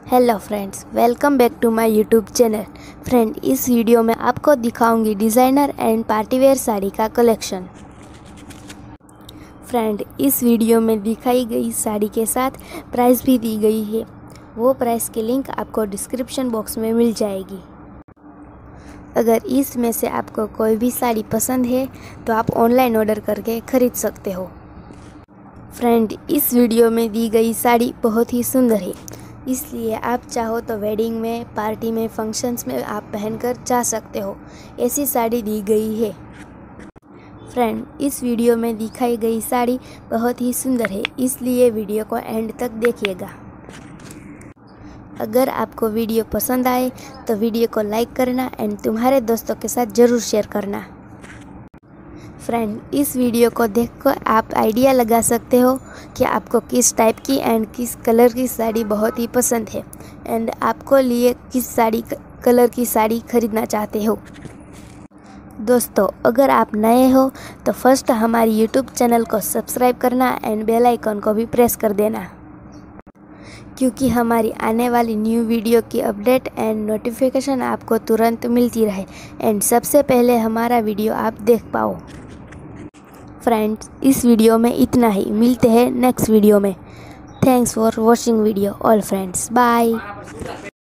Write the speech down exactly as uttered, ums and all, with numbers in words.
Hello friends, welcome back to my YouTube channel. Friend, इस video में आपको दिखाऊंगी डिज़ाइनर एंड पार्टीवेयर साड़ी का कलेक्शन। फ्रेंड, इस वीडियो में दिखाई गई साड़ी के साथ प्राइस भी दी गई है। वो प्राइस की लिंक आपको डिस्क्रिप्शन बॉक्स में मिल जाएगी। अगर इसमें से आपको कोई भी साड़ी पसंद है तो आप ऑनलाइन ऑर्डर करके ख़रीद सकते हो। फ्रेंड, इस वीडियो में दी गई साड़ी बहुत ही सुंदर है, इसलिए आप चाहो तो वेडिंग में, पार्टी में, फंक्शंस में आप पहनकर जा सकते हो। ऐसी साड़ी दी गई है। फ्रेंड, इस वीडियो में दिखाई गई साड़ी बहुत ही सुंदर है, इसलिए वीडियो को एंड तक देखिएगा। अगर आपको वीडियो पसंद आए तो वीडियो को लाइक करना एंड तुम्हारे दोस्तों के साथ ज़रूर शेयर करना। फ्रेंड, इस वीडियो को देखकर आप आइडिया लगा सकते हो कि आपको किस टाइप की एंड किस कलर की साड़ी बहुत ही पसंद है एंड आपको लिए किस साड़ी कलर की साड़ी खरीदना चाहते हो। दोस्तों, अगर आप नए हो तो फर्स्ट हमारी यूट्यूब चैनल को सब्सक्राइब करना एंड बेल आइकन को भी प्रेस कर देना, क्योंकि हमारी आने वाली न्यू वीडियो की अपडेट एंड नोटिफिकेशन आपको तुरंत मिलती रहे एंड सबसे पहले हमारा वीडियो आप देख पाओ। फ्रेंड्स, इस वीडियो में इतना ही। मिलते हैं नेक्स्ट वीडियो में। Thanks for watching video all friends. Bye.